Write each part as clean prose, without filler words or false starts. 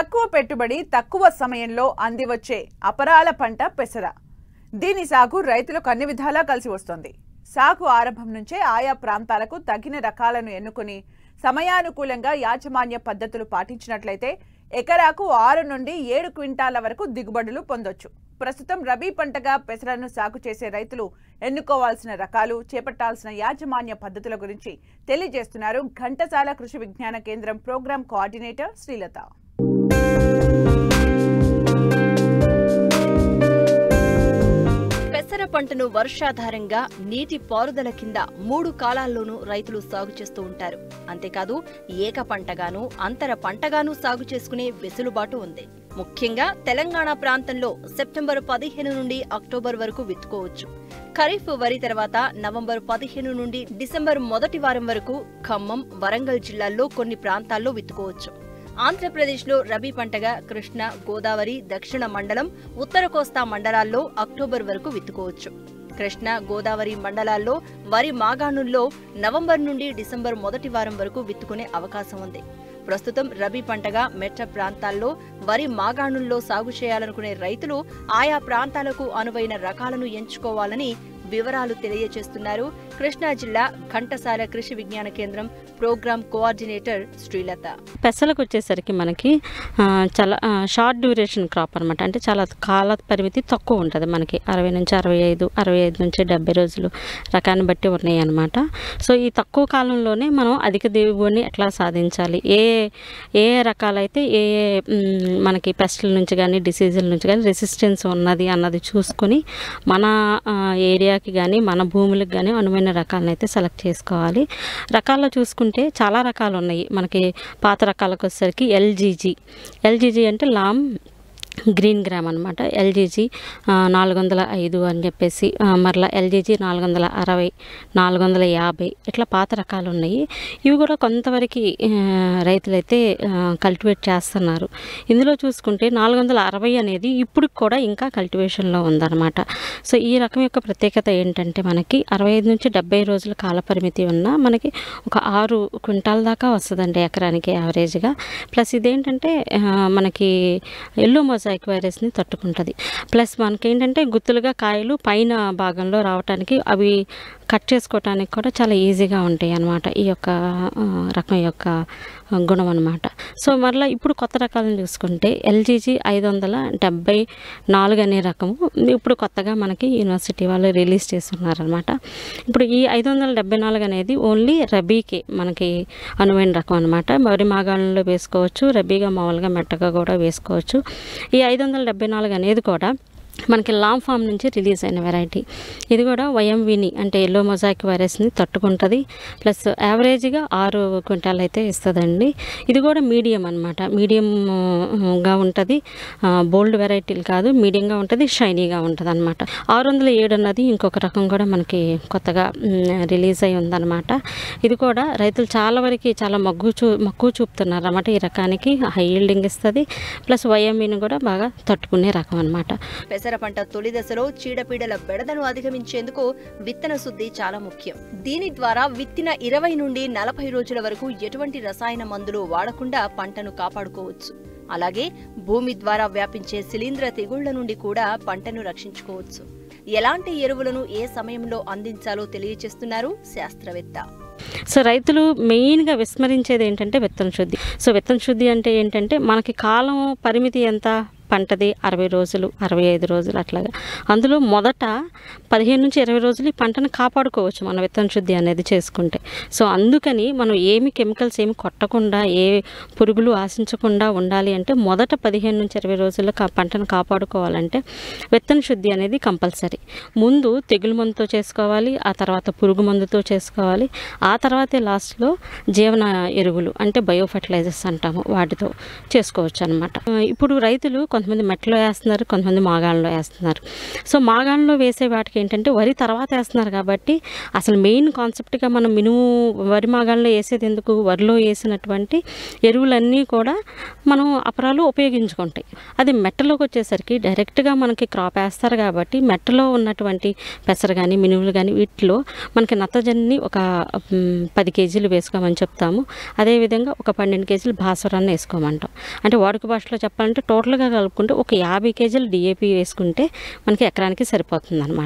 తక్కువ పెట్టుబడి తక్కువ సమయంలో అందివచ్చే అపరాల పంట పెసర. దీని సాగు రైతులకు అన్ని విధాలా కలిసి వస్తుంది. సాగు ఆరంభం నుంచే ఆయా ప్రాంతాలకు తగిన రకాలను ఎన్నుకొని సమయానుకూలంగా యాజమాన్య పద్ధతులు పాటించినట్లయితే ఎకరాకు 6 నుండి 7 క్వింటాల వరకు దిగుబడులు పొందొచ్చు. ప్రస్తుతం రబీ పంటగా పెసరను సాగు చేసే రైతులు ఎన్నుకోవాల్సిన రకాలు, చేపట్టాల్సిన యాజమాన్య పద్ధతుల గురించి తెలియజేస్తున్నారు ఘంటసాల కృషి విజ్ఞాన కేంద్రం ప్రోగ్రామ్ కోఆర్డినేటర్ శ్రీలత. పెసర పంటను వర్షాధారంగా నీటి పారుదల కింద 3 కాలాల్లోనూ రైతులు సాగు చేస్తూ ఉంటారు. అంతేకాదు ఏక పంటగాను అంతర పంటగాను సాగు చేసుకునే వెసులుబాటు ఉంది. ముఖ్యంగా తెలంగాణ ప్రాంతంలో సెప్టెంబర్ 15 నుండి అక్టోబర్ వరకు విత్తుకోవచ్చు. ఖరీఫ్ వరి తర్వాత నవంబర్ 15 నుండి డిసెంబర్ మొదటి వారం వరకు ఖమ్మం, వరంగల్ జిల్లాల్లో కొన్ని ప్రాంతాల్లో విత్తుకోవచ్చు. ఆంధ్రప్రదేశ్లో రబీ పంటగా కృష్ణా, గోదావరి, దక్షిణ మండలం, ఉత్తర కోస్తా మండలాల్లో అక్టోబర్ వరకు విత్తుకోవచ్చు. కృష్ణా, గోదావరి మండలాల్లో వరి మాగాణుల్లో నవంబర్ నుండి డిసెంబర్ మొదటి వారం వరకు విత్తుకునే అవకాశం ఉంది. ప్రస్తుతం రబీ పంటగా మెట్ట ప్రాంతాల్లో వరి మాగాణుల్లో సాగు చేయాలనుకునే రైతులు ఆయా ప్రాంతాలకు అనువైన రకాలను ఎంచుకోవాలని వివరాలు తెలియజేస్తున్నారు కృష్ణా జిల్లా ఘంటసాల కృషి విజ్ఞాన కేంద్రం ప్రోగ్రామ్ కోఆర్డినేటర్ శ్రీలత. పెసలకు వచ్చేసరికి మనకి చాలా షార్ట్ డ్యూరేషన్ క్రాప్ అనమాట. అంటే చాలా కాల పరిమితి తక్కువ ఉంటుంది. మనకి 60 నుంచి 65, 65 నుంచి 70 రోజులు రకాన్ని బట్టి ఉన్నాయి అనమాట. సో ఈ తక్కువ కాలంలోనే మనం అధిక దిగుబడిని ఎట్లా సాధించాలి, ఏ రకాలైతే ఏ మనకి పెస్ట్ల నుంచి కానీ డిసీజుల నుంచి కానీ రెసిస్టెన్స్ ఉన్నది అన్నది చూసుకొని మన ఏరియాకి కానీ మన భూములకు కానీ అనువైన రకాలను అయితే సెలెక్ట్ చేసుకోవాలి. రకాల్లో చూసుకుంటే చాలా రకాలు ఉన్నాయి. మనకి పాత రకాలకు వచ్చేసరికి ఎల్జీజీ అంటే లామ్ గ్రీన్ గ్రామ్ అనమాట. ఎల్జీజీ 405 అని చెప్పేసి, మరలా ఎల్జీజీ 460, 450 ఇట్లా పాత రకాలు ఉన్నాయి. ఇవి కూడా కొంతవరకు రైతులైతే కల్టివేట్ చేస్తున్నారు. ఇందులో చూసుకుంటే 460 అనేది ఇప్పుడు కూడా ఇంకా కల్టివేషన్లో ఉందన్నమాట. సో ఈ రకం యొక్క ప్రత్యేకత ఏంటంటే మనకి 65 నుంచి 70 రోజుల కాల పరిమితి ఉన్న మనకి ఒక 6 క్వింటాల దాకా వస్తుందండి ఎకరానికి యావరేజ్గా. ప్లస్ ఇదేంటంటే మనకి ఎల్లో మొజాయిక్ వైరస్ని తట్టుకుంటుంది. ప్లస్ మనకేంటంటే గుత్తులుగా కాయలు పైన భాగంలో రావడానికి అవి కట్ చేసుకోవటానికి కూడా చాలా ఈజీగా ఉంటాయి అన్నమాట. ఈ యొక్క రకం యొక్క గుణం అనమాట. సో మరలా ఇప్పుడు కొత్త రకాలను చూసుకుంటే ఎల్జీజీ 574 అనే రకము ఇప్పుడు కొత్తగా మనకి యూనివర్సిటీ వాళ్ళు రిలీజ్ చేస్తున్నారనమాట. ఇప్పుడు ఈ 574 అనేది ఓన్లీ రబీకే మనకి అనువైన రకం అనమాట. వరి మాగాణంలో వేసుకోవచ్చు, రబీగా మామూలుగా మెట్టగా కూడా వేసుకోవచ్చు. ఈ 574 అనేది కూడా మనకి లాంగ్ ఫామ్ నుంచి రిలీజ్ అయిన వెరైటీ. ఇది కూడా వైఎంవిని అంటే ఎల్లో మొజాయిక్ వైరస్ని తట్టుకుంటుంది. ప్లస్ యావరేజ్గా 6 క్వింటాలు అయితే ఇస్తుందండి. ఇది కూడా మీడియం అనమాట. మీడియంగా ఉంటుంది. బోల్డ్ వెరైటీలు కాదు, మీడియంగా ఉంటుంది, షైనీగా ఉంటుంది అనమాట. 607 అన్నది ఇంకొక రకం కూడా మనకి కొత్తగా రిలీజ్ అయి ఉందన్నమాట. ఇది కూడా రైతులు చాలా వరకు చాలా మక్కువ చూపుతున్నారు అన్నమాట. ఈ రకానికి హై ఈల్డింగ్ ఇస్తుంది. ప్లస్ వైఎంవిని కూడా బాగా తట్టుకునే రకం అనమాట. పెసర పంట తొలి దశలో చీడపీడల బెడదను అధిగమించేందుకు విత్తన శుద్ధి చాలా ముఖ్యం. దీని ద్వారా విత్తిన 20 నుండి 40 రోజుల వరకు ఎటువంటి రసాయన మందులు వాడకుండా పంటను కాపాడుకోవచ్చు. అలాగే భూమి ద్వారా వ్యాపించే శిలీంధ్ర తెగుళ్ల నుండి కూడా పంటను రక్షించుకోవచ్చు. ఎలాంటి ఎరువులను ఏ సమయంలో అందించాలో తెలియజేస్తున్నారు శాస్త్రవేత్త. సో రైతులు మెయిన్గా విస్మరించేది ఏంటంటే విత్తన శుద్ధి. సో విత్తన శుద్ధి అంటే ఏంటంటే మనకి కాలం పరిమితి ఎంత పంటది 60 రోజులు, 65 రోజులు అట్లాగా. అందులో మొదట 15 నుంచి 20 రోజులు ఈ పంటను కాపాడుకోవచ్చు మన విత్తన శుద్ధి అనేది చేసుకుంటే. సో అందుకని మనం ఏమి కెమికల్స్ ఏమి కొట్టకుండా, ఏ పురుగులు ఆశించకుండా ఉండాలి అంటే మొదట 15 నుంచి 20 రోజుల్లో పంటను కాపాడుకోవాలంటే విత్తన శుద్ధి అనేది కంపల్సరీ. ముందు తెగులు మందుతో చేసుకోవాలి, ఆ తర్వాత పురుగు మందుతో చేసుకోవాలి, ఆ తర్వాతే లాస్ట్లో జీవన ఎరువులు అంటే బయో ఫర్టిలైజర్స్ అంటాము వాటితో చేసుకోవచ్చు అనమాట. ఇప్పుడు రైతులు కొంతమంది మెట్టలో వేస్తున్నారు, కొంతమంది మాగాణంలో వేస్తున్నారు. సో మాగాణంలో వేసే వాటికి ఏంటంటే వరి తర్వాత వేస్తున్నారు కాబట్టి అసలు మెయిన్ కాన్సెప్ట్గా మనం మినుము వరి మాగాణంలో వేసేది ఎందుకు, వరిలో వేసినటువంటి ఎరువులన్నీ కూడా మనం అపరాలు ఉపయోగించుకుంటాయి. అది మెట్టలోకి వచ్చేసరికి డైరెక్ట్గా మనకి క్రాప్ వేస్తారు కాబట్టి మెట్టలో ఉన్నటువంటి పెసరు కానీ మినుములు కానీ వీటిలో మనకి నత్రజనిని ఒక 10 కేజీలు వేసుకోమని చెప్తాము. అదేవిధంగా ఒక 12 కేజీలు భాస్వరాన్ని వేసుకోమంటాం. అంటే వాడుక భాషలో చెప్పాలంటే టోటల్గా కలుపుకుంటే ఒక 50 కేజీలు డిఏపి వేసుకుంటే మనకి ఎకరానికి సరిపోతుంది అనమాట.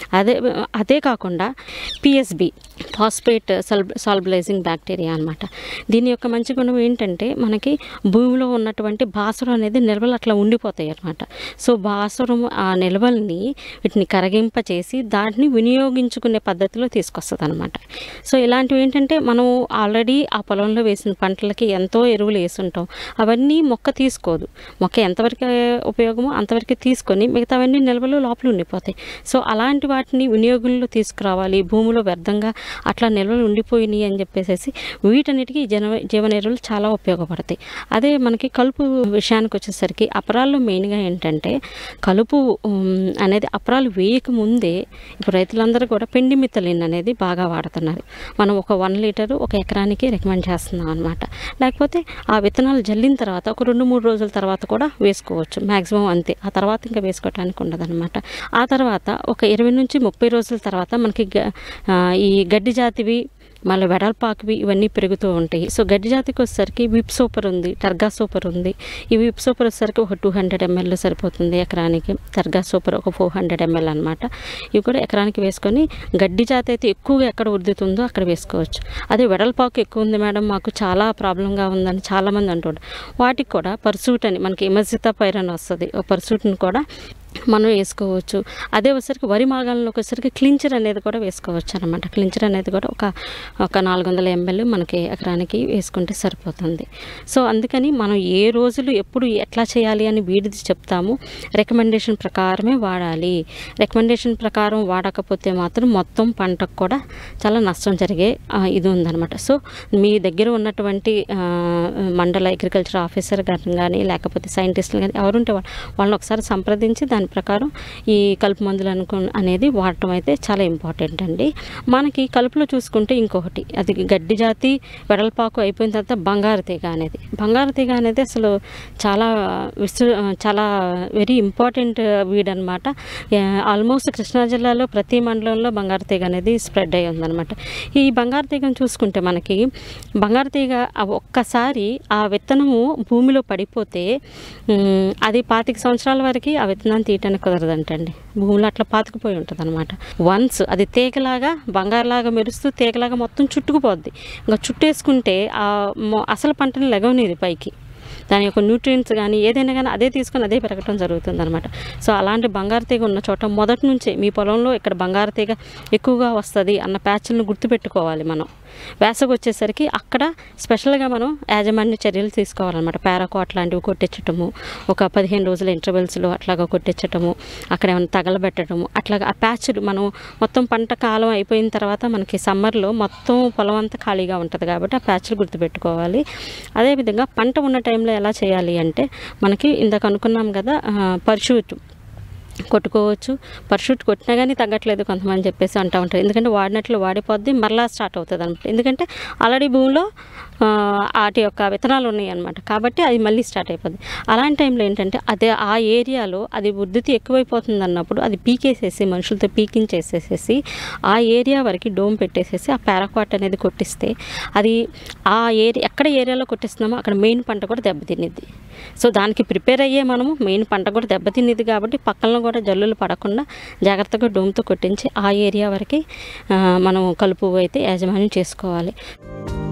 అదే కాకుండా పిఎస్బి ఫాస్ఫేట్ సాల్బలైజింగ్ బ్యాక్టీరియా అనమాట. దీని యొక్క మంచి గుణం ఏంటంటే మనకి భూమిలో ఉన్నటువంటి భాస్వరం అనేది నిల్వలు అట్లా ఉండిపోతాయి అనమాట. సో భాస్వరం ఆ నిల్వల్ని వీటిని కరగింపచేసి దాన్ని వినియోగించుకునే పద్ధతిలో తీసుకొస్తుంది అనమాట. సో ఇలాంటివి ఏంటంటే మనం ఆల్రెడీ ఆ పొలంలో వేసిన పంటలకి ఎంతో ఎరువులు వేసుంటాం, అవన్నీ మొక్క తీసుకోదు. మొక్క ఎంతవరకు ఉపయోగమో అంతవరకు తీసుకొని మిగతావన్నీ నిల్వలు లోపల ఉండిపోతాయి. సో అలాంటి వాటిని వినియోగంలో తీసుకురావాలి, భూమిలో వ్యర్థంగా అట్లా నిల్వలు ఉండిపోయినాయి అని చెప్పేసి వీటన్నిటికీ జీవన ఎరువులు చాలా ఉపయోగపడతాయి. అదే మనకి కలుపు విషయానికి వచ్చేసరికి అపరాల్లో మెయిన్గా ఏంటంటే కలుపు అనేది అపరాలు వేయక ముందే ఇప్పుడు రైతులందరూ కూడా పెండి మిత్తలిన్ అనేది బాగా వాడుతున్నారు. మనం ఒక 1 లీటరు ఒక ఎకరానికి రికమెండ్ చేస్తున్నాం అనమాట. లేకపోతే ఆ విత్తనాలు జల్లిన తర్వాత ఒక 2-3 రోజుల తర్వాత కూడా వేసుకోవచ్చు, మ్యాక్సిమం అంతే. ఆ తర్వాత ఇంకా వేసుకోవడానికి ఉండదన్నమాట. ఆ తర్వాత ఒక 20 నుంచి 30 రోజుల తర్వాత మనకి ఈ గడ్డి జాతివి మళ్ళీ వెడల్పాకువి ఇవన్నీ పెరుగుతూ ఉంటాయి. సో గడ్డి జాతికి వచ్చేసరికి విప్ సూపర్ ఉంది, టర్గా సూపర్ ఉంది. ఈ విప్ సూపర్ వచ్చేసరికి ఒక 200 ml సరిపోతుంది ఎకరానికి. టర్గా సూపర్ ఒక 400 ml అనమాట. ఇవి కూడా ఎకరానికి వేసుకొని గడ్డి జాతి అయితే ఎక్కువగా ఎక్కడ ఉరుదుతుందో అక్కడ వేసుకోవచ్చు. అదే వెడల్పాకు ఎక్కువ ఉంది మేడం మాకు చాలా ప్రాబ్లంగా ఉందని చాలామంది అంటుంటారు. వాటికి కూడా పర్సూట్ అని మనకి ఎమజితా పైరన్ వస్తుంది, పర్సూట్ని కూడా మనం వేసుకోవచ్చు. అదే వచ్చేసరికి వరి మాగాణంలోకి వచ్చేసరికి క్లించర్ అనేది కూడా వేసుకోవచ్చు అనమాట. క్లించర్ అనేది కూడా ఒక 400 ml మనకి ఎకరానికి వేసుకుంటే సరిపోతుంది. సో అందుకని మనం ఏ రోజులు ఎప్పుడు ఎట్లా చేయాలి అని వీడిది చెప్తాము. రికమెండేషన్ ప్రకారమే వాడాలి. రికమెండేషన్ ప్రకారం వాడకపోతే మాత్రం మొత్తం పంటకు కూడా చాలా నష్టం జరిగే ఇది ఉందన్నమాట. సో మీ దగ్గర ఉన్నటువంటి మండల అగ్రికల్చర్ ఆఫీసర్ కానీ లేకపోతే సైంటిస్టులు కానీ ఎవరుంటే వాళ్ళని ఒకసారి సంప్రదించి దాని ప్రకారం ఈ కలుపు మందులు అనేది వాడటం అయితే చాలా ఇంపార్టెంట్ అండి. మనకి కలుపులో చూసుకుంటే ఇంకొకటి అది గడ్డి జాతి వెడల్పాకు అయిపోయిన తర్వాత బంగారు తీగ అనేది అసలు చాలా వెరీ ఇంపార్టెంట్ వీడ్ అనమాట. ఆల్మోస్ట్ కృష్ణా జిల్లాలో ప్రతి మండలంలో బంగారు తీగ అనేది స్ప్రెడ్ అయ్యి ఉందన్నమాట. ఈ బంగారు తీగను చూసుకుంటే మనకి బంగారు తీగ ఒక్కసారి ఆ విత్తనము భూమిలో పడిపోతే అది 25 సంవత్సరాల వరకు ఆ విత్తనాన్ని తీయటానికి కుదరదంటండి. భూమిలో అట్లా పాతుకుపోయి ఉంటుంది అనమాట. వన్స్ అది తీగలాగా బంగారులాగా మెరుస్తూ తీగలాగా మొత్తం చుట్టుకుపోద్ది. ఇంకా చుట్టేసుకుంటే అసలు పంటని లెగవనేది పైకి. దాని యొక్క న్యూట్రియంట్స్ కానీ ఏదైనా కానీ అదే తీసుకొని అదే పెరగటం జరుగుతుంది అనమాట. సో అలాంటి బంగారు తీగ ఉన్న చోట మొదటి నుంచే మీ పొలంలో ఇక్కడ బంగారు తీగ ఎక్కువగా వస్తుంది అన్న ప్యాచ్లను గుర్తుపెట్టుకోవాలి. మనం వేసవి వచ్చేసరికి అక్కడ స్పెషల్గా మనం యాజమాన్య చర్యలు తీసుకోవాలన్నమాట. పారాకాట్ లాంటివి కొట్టించటము, ఒక 15 రోజుల ఇంటర్వెల్స్లో అట్లాగా కొట్టించటము, అక్కడ ఏమైనా తగలబెట్టడము, అట్లాగా ఆ ప్యాచ్లు మనం మొత్తం పంట కాలం అయిపోయిన తర్వాత మనకి సమ్మర్లో మొత్తం పొలం అంతా ఖాళీగా ఉంటుంది కాబట్టి ఆ ప్యాచ్లు గుర్తుపెట్టుకోవాలి. అదేవిధంగా పంట ఉన్న టైంలో ఎలా చేయాలి అంటే మనకి ఇందాక అనుకున్నాం కదా పర్షూట్ కొట్టుకోవచ్చు. పర్షూట్ కొట్టినా కానీ తగ్గట్లేదు కొంతమంది చెప్పేసి అంటూ ఉంటారు. ఎందుకంటే వాడినట్లు వాడిపోద్ది, మరలా స్టార్ట్ అవుతుంది అనమాట. ఎందుకంటే ఆల్రెడీ భూమిలో వాటి యొక్క విత్తనాలు ఉన్నాయి అనమాట, కాబట్టి అది మళ్ళీ స్టార్ట్ అయిపోద్ది. అలాంటి టైంలో ఏంటంటే అదే ఆ ఏరియాలో అది ఉద్ధృతి ఎక్కువైపోతుంది అన్నప్పుడు అది పీకేసేసి మనుషులతో పీకించేసేసి ఆ ఏరియా వరకు డోమ్ పెట్టేసేసి ఆ పారాక్వాట్ అనేది కొట్టిస్తే అది ఆ ఎక్కడ ఏరియాలో కొట్టిస్తున్నామో అక్కడ మెయిన్ పంట కూడా దెబ్బతినిద్ది. సో దానికి ప్రిపేర్ అయ్యే మనము మెయిన్ పంట కూడా దెబ్బతినిద్ది కాబట్టి పక్కన కూడా జల్లులు పడకుండా జాగ్రత్తగా డోమ్తో కొట్టించి ఆ ఏరియా వరకు మనం కలుపు అయితే యాజమాన్యం చేసుకోవాలి.